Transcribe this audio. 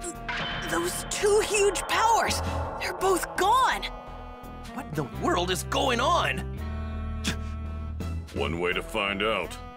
Those two huge powers, they're both gone. What in the world is going on? One way to find out.